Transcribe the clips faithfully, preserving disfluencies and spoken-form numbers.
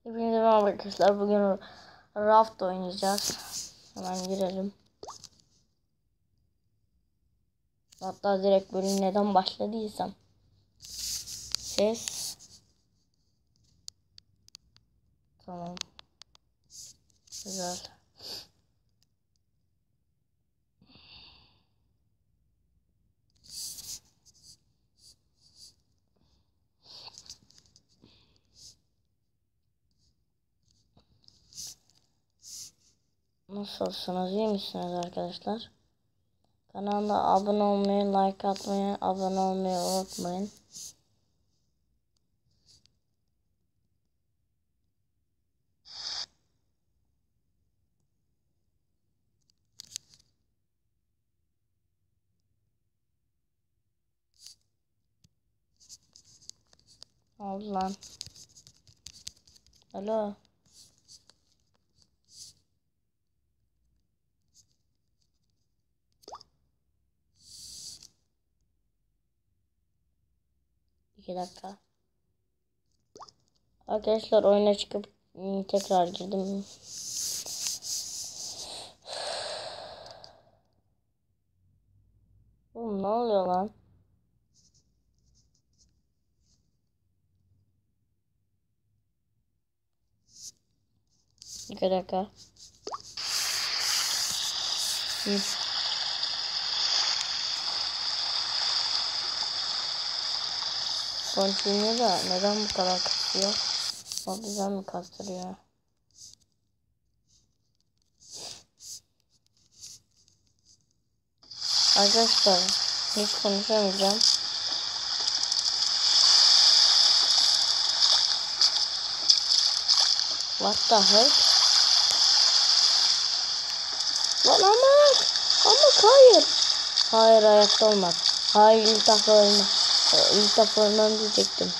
Hepinize merhaba arkadaşlar. Bugün Raft oynayacağız. Hemen girelim. Hatta direkt bölüm neden başladıysam. Ses. Tamam. Güzel. Nasılsınız? İyi misiniz arkadaşlar? Kanala abone olmayı, like atmayı, abone olmayı unutmayın. Ne oldu lan? Alo. İki dakika. Arkadaşlar oyuna çıkıp tekrar girdim. Oğlum ne oluyor lan? İki dakika. Hı. Continue da neden bu kadar kasıyor? O güzel mi kastırıyor? Arkadaşlar hiç konuşamayacağım. What the heck? Lan ama ama hayır. Hayır hayatta olmaz. Hayır ilk defa ölmem. İlk defa ölmem diyecektim.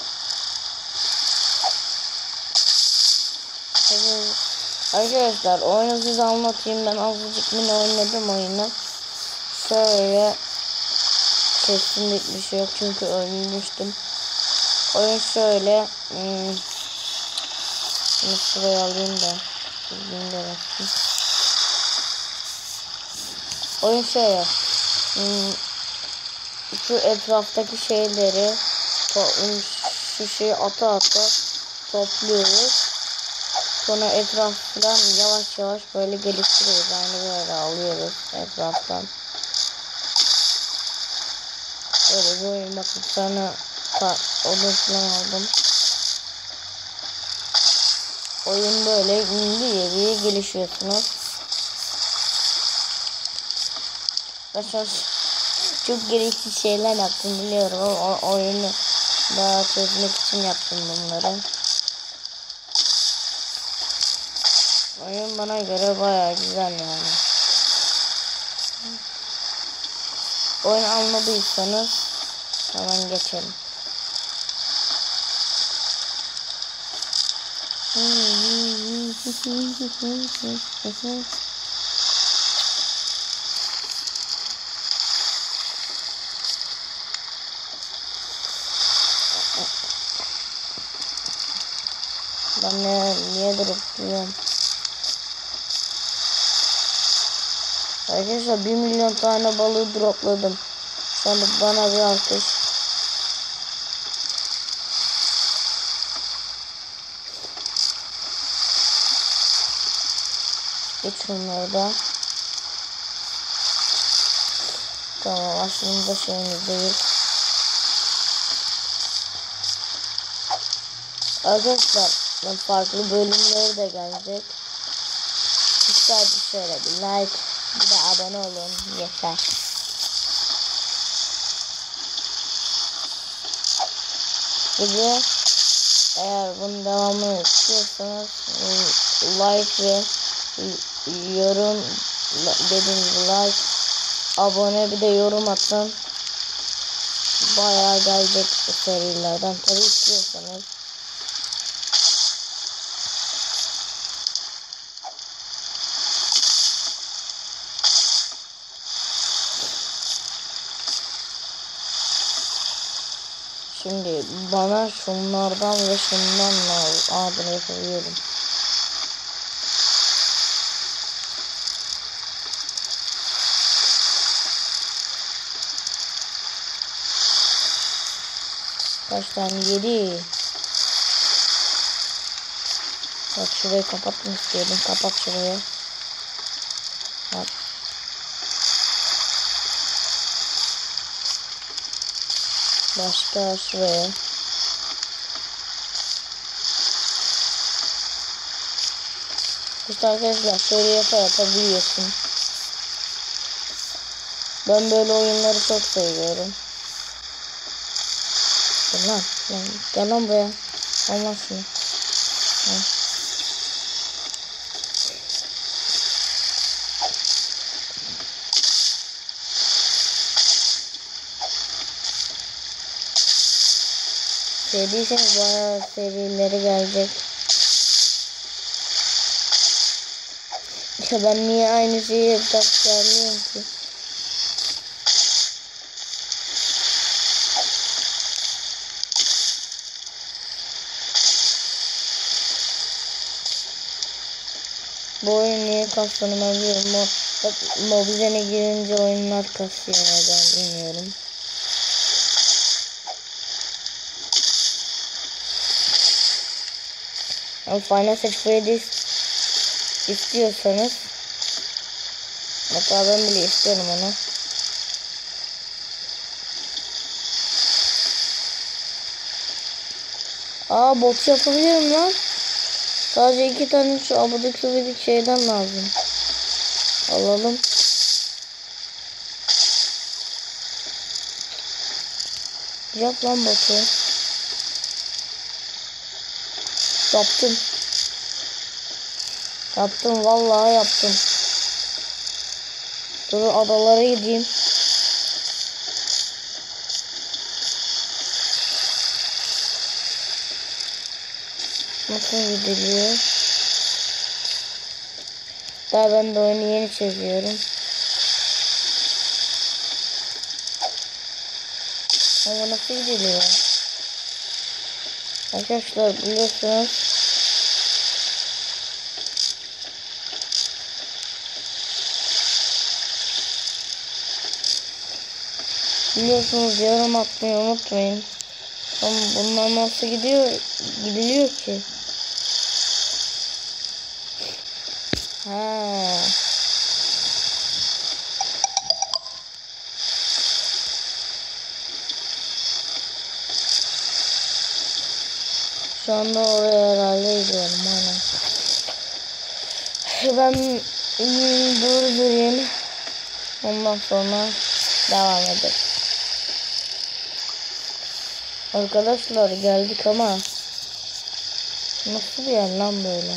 Evet. Arkadaşlar oyunu size anlatayım. Ben azıcık mini oynadım oyunu. Şöyle kesinlikle bir şey yok çünkü ölmüştüm. Oyun şöyle. Hmm, bunu şuraya alayım da. Bakayım. Oyun şöyle. Hmm, şu etraftaki şeyleri şu şeyi ata ata topluyoruz. Sonra etraf falan yavaş yavaş böyle geliştiriyoruz. Aynı böyle alıyoruz etraftan. Böyle bir oyun. Bakın sana odun falan aldım. Oyun böyle diye diye gelişiyorsunuz. Başka çok gereksiz şeyler yaptım biliyorum ama o oyunu daha çözmek için yaptım bunları. Oyun bana göre bayağı güzel yani. Oyun anladıysanız hemen geçelim. Ben ne, niye durup duruyorum? Arkadaşlar bir milyon tane balığı dropladım. Sonra bana bir alkış. Geç şunları da. Tamam aslında şeyimiz değil. Arkadaşlar farklı bölümleri de gelecek. Sadece şöyle bir like bir de abone olun yeter. Gibi eğer bunun devamını istiyorsanız like ve yorum dediğim gibi like abone bir de yorum atın. Bayağı gelecek bu serilerden tabii istiyorsanız. Şimdi bana şunlardan ve şundan lazım. Aa, bunu yapabiliyorum. Kaç tane? Yedi. Bak, şurayı kapatmak istiyordum. Kapat şurayı. Bak. Başka şuraya. İşte arkadaşlar şöyle yapa yapabiliyorsun. Ben böyle oyunları çok seviyorum. Gel lan. Gel, gel lan buraya. Olmaz şunu. Ha. Sevdiyseniz bayağı serileri gelecek. Ya ben niye aynı şeyi hep tekrarlıyorum ki? Bu oyun niye kastığını ben biliyorum. Mo hep Mobizen'e girince oyunlar kasıyor, neden bilmiyorum. Yani Final Fantasy Freddy's istiyorsanız, hatta ben bile istiyorum onu. Aa, bot yapabilirim lan. Sadece iki tane şu abudik subidik şeyden lazım. Alalım. Yap lan botu. Yaptım. Yaptım, vallahi yaptım. Dur, adalara gideyim. Nasıl gidiliyor? Daha ben de oyunu yeni çiziyorum. Ama nasıl gidiliyor? Arkadaşlar biliyorsunuz. Biliyorsunuz, yorum atmayı unutmayın. Ama bunlar nasıl gidiyor? Gidiliyor ki. Ha. Şu anda oraya herhalde gidiyorum. Aynen. Ben durdurayım. Ondan sonra devam edelim. Arkadaşlar geldik ama nasıl bir yer lan böyle?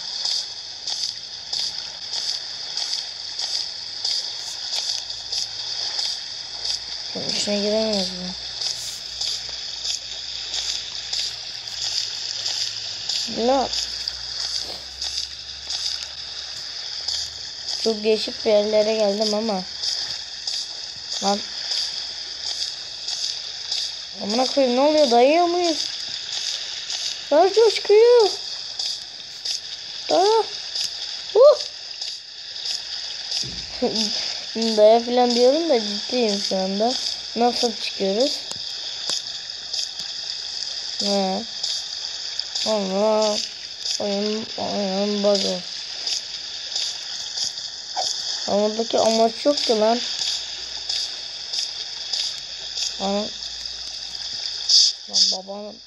Şunun içine giremiyoruz mu? La. Çok değişik bir yerlere geldim ama. Lan. Amına koyayım, ne oluyor? Dayıyor muyuz? Ver coşkuyu. Daya. Uh. Daya falan diyorum da ciddiyim şu anda. Nasıl çıkıyoruz? Ne? Allah. Oyun, oyun bug'ı. Buradaki amaç yok ki lan. Lan, lan babanın.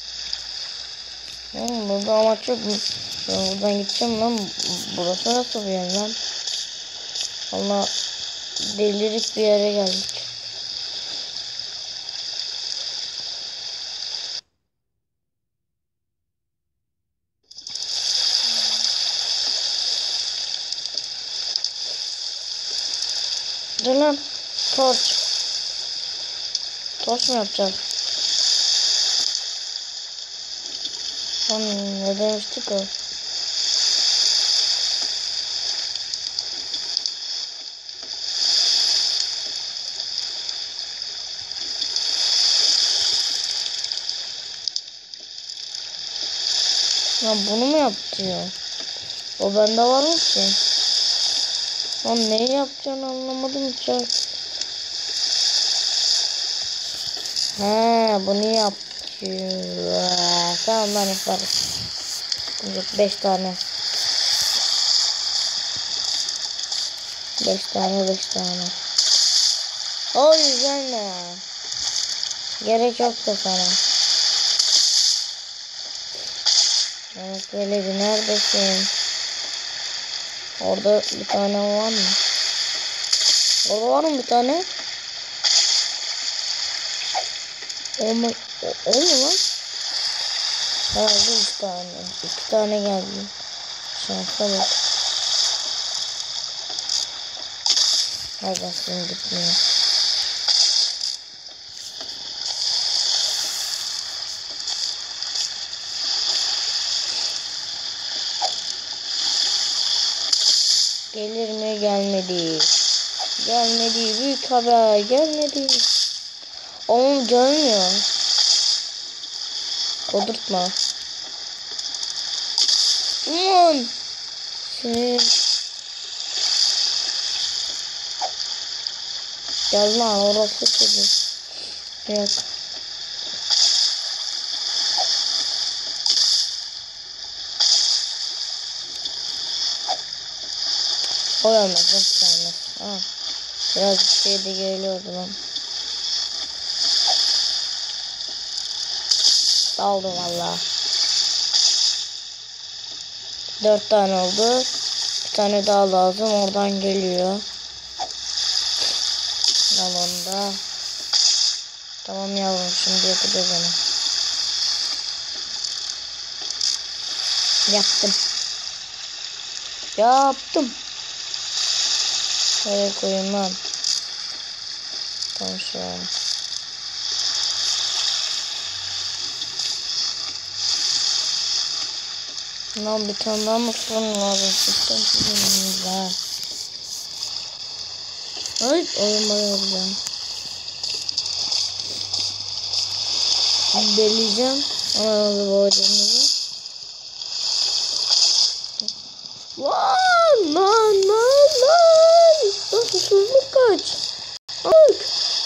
Oğlum burada amaç yok mu? Ben buradan gideceğim lan. Burası nasıl bir yer lan? Allah, delirik bir yere geldik. Dur lan. Torç. Torç mu yapacağım? Lan ne demiştik o? Ya bunu mu yaptı ya? O bende var mı ki? Lan neyi yapacağını anlamadım ki. He bunu yapıyor. Tamam lan yaparız. beş tane. beş tane beş tane. O yüzden ne ya? Gerek yoktu sana. Evet geledi neredesin? Orada bir tane var mı? Orada var mı bir tane? O mu? O, o mu lan? Ha üç tane. iki tane geldi. Şansa bak. Hadi aslında gitmiyor. Gelir mi? Gelmedi. Gelmedi. Büyük haber. Gelmedi. Oğlum gelmiyor. Kodurtma. Aman. Şey. Gel lan orası çocuk. Yok. O gelmez. Nasıl gelmez? Ha. Biraz bir şey de geliyordu lan. Aldım valla. Dört tane oldu. Bir tane daha lazım. Oradan geliyor. Al onu da. Tamam yavrum şimdi yapacağız onu. Yaptım. Yaptım. Nereye koyayım lan? Tamam şu an. Lan bir tane daha mı sorun lazım? Sistem sizin ha. Ay oyun bana yapacağım. Deleyeceğim. Anadolu boğacağımızı. Lan lan lan lan. Lan susuzluk kaç. Bak.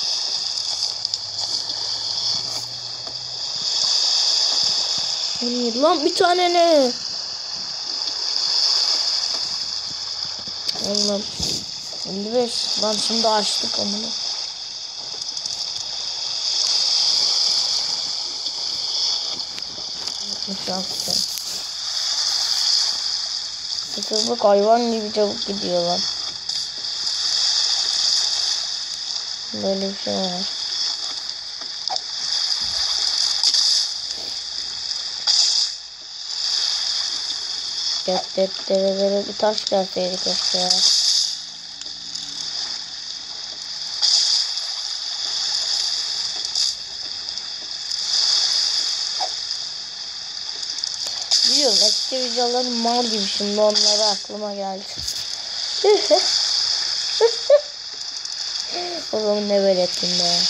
Lan bir tane ne? Allah'ım. elli beş. Lan şimdi açtık onu. Susuzluk hayvan gibi çabuk gidiyor lan. Böyle bir şey var. Defterlere bir taş gelseydi keşke ya. Biliyorum eski videolarım mal gibi şimdi onları aklıma geldi. O zaman ne verettim be.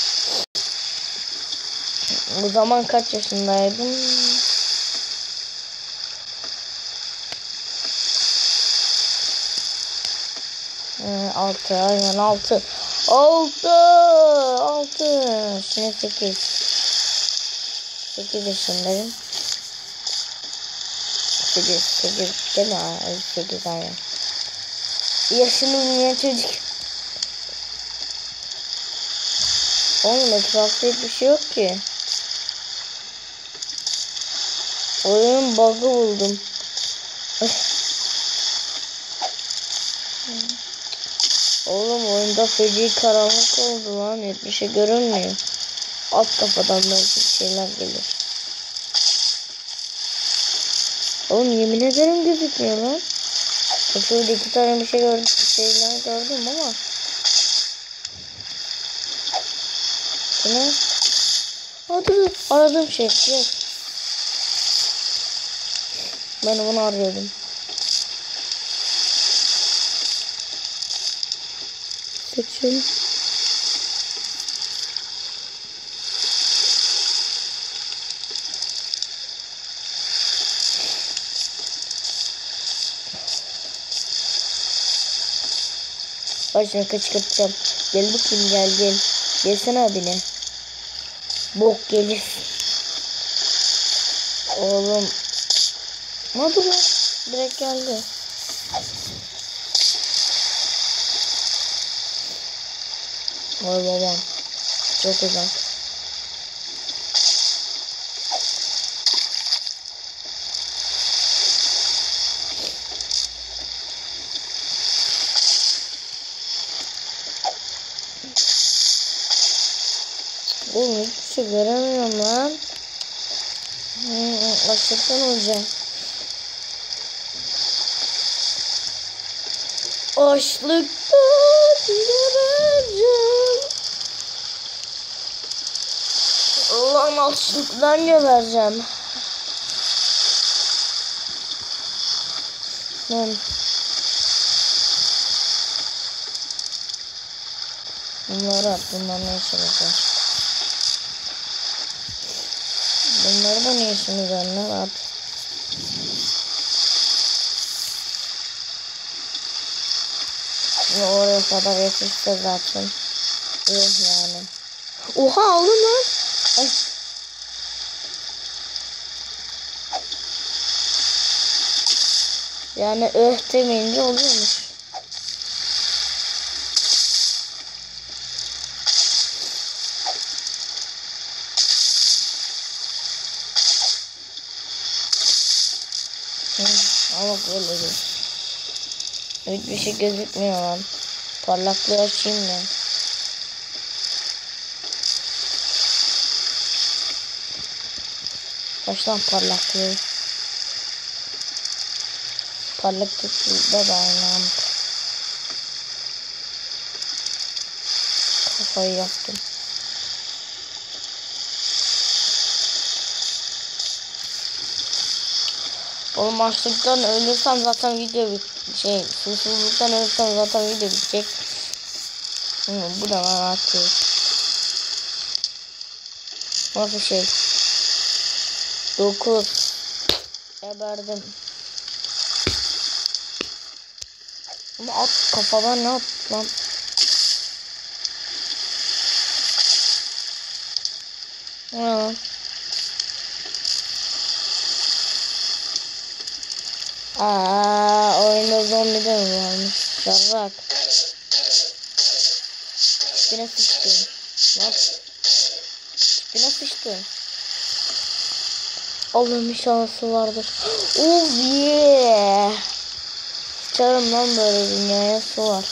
O zaman kaç yaşındaydım? Ee, altı aynen altı. Altı. Altı. Şimdi sekiz. Sekiz yaşındayım. Sekiz. Sekiz değil mi? Sekiz aynen. Yaşını bilmeyen çocuk. Oğlum etrafta hiçbir şey yok ki. Oyun bug'ı buldum. Oğlum oyunda feci karanlık oldu lan. Hiçbir şey görünmüyor. Alt kafadan belki bir şeyler gelir. Oğlum yemin ederim gözükmüyor lan. Şurada iki tane bir şey gördüm, bir şeyler gördüm ama. Bu ne? Hadi aradığım şey. Yes. Ben bunu arıyordum. Seçim. Başını kışkırtacağım. Gel bakayım, gel gel. Gelsene abine. Bok gelir. Oğlum. Ne oldu lan? Direkt geldi. Vay babam. Çok uzak. Oğlum hiçbir şey göremiyorum lan. Hmm, açlıktan olacağım. Açlıktan gebereceğim. Allah'ım, açlıktan gebereceğim. Lan. Bunları at. Bunlar ne işe bakar? Bunları da ne işimiz var? Ne at? Ve oraya kadar yetişse zaten. Eh yani. Oha, aldım lan. Ay. Yani öh demeyince oluyormuş. Hı, ama böyle değil. Hiçbir şey gözükmüyor lan. Parlaklığı açayım mı? Baştan parlaklığı. Parlaklıkta da aynı. Kafayı yaktım. Oğlum, açlıktan ölürsem zaten video bit şey susuzluktan ölürsem zaten video bitecek. Hmm, bu da bana atıyor. Nasıl şey? dokuz. Geberdim. Ama at kafadan, ne at lan? Ha. Aa, oyunda zombi de mi varmış? Yarrak. Tipine sıçtım. Lan. Tipine sıçtım. Allah'ım, şansı vardır. Of yeah. Sıçarım lan böyle dünyaya, su var.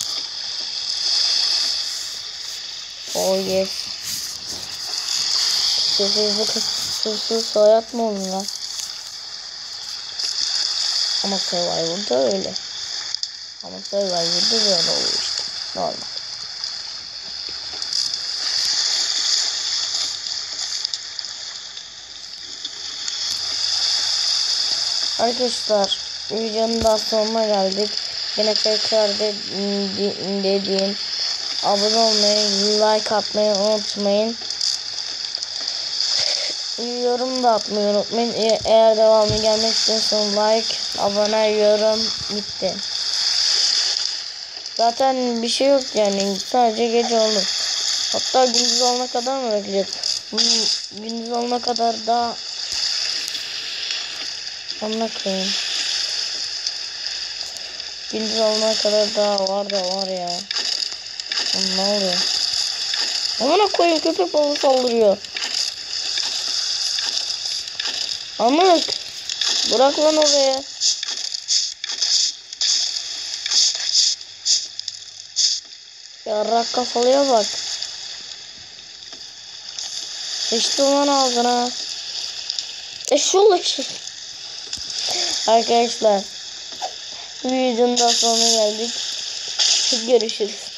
Oh yes. Sessizlik susuz hayat mı olur lan? Ama Survivor'da öyle. Ama Survivor'da böyle oluyor işte. Normal. Arkadaşlar, videonun daha sonuna geldik. Yine tekrar de, de, dediğim abone olmayı, like atmayı unutmayın. Yorum da atmayı unutmayın. E eğer devamlı gelmek istiyorsanız like, abone, yorum bitti. Zaten bir şey yok yani, sadece gece olur. Hatta gündüz olana kadar mı bekleyeceğiz? Gündüz olana kadar daha onunla koyayım. Gündüz olana kadar daha var da var ya. Ne oluyor? Amına koyayım, köpek balığı saldırıyor. Amık. Bırak lan oraya. Yarrak kafalıya bak. Sıçtı lan ağzına. Eşol eşek. Arkadaşlar, videonun da sonuna geldik. Görüşürüz.